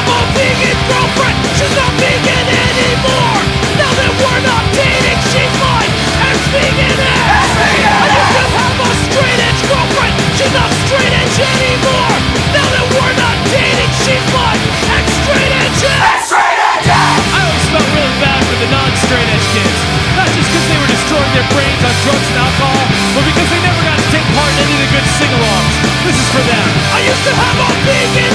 have a vegan girlfriend, she's not vegan anymore. Now that we're not dating, she's my ex-vegan-ex. I used to have a straight edge girlfriend, she's not straight edge anymore. Now that we're not dating, she's my ex-straightedge-ex. I always felt really bad for the non-straight edge kids. Not just because they were destroying their brains on drugs and alcohol, but because they never got to take part in any of the good sing-alongs. This is for them. I used to have a vegan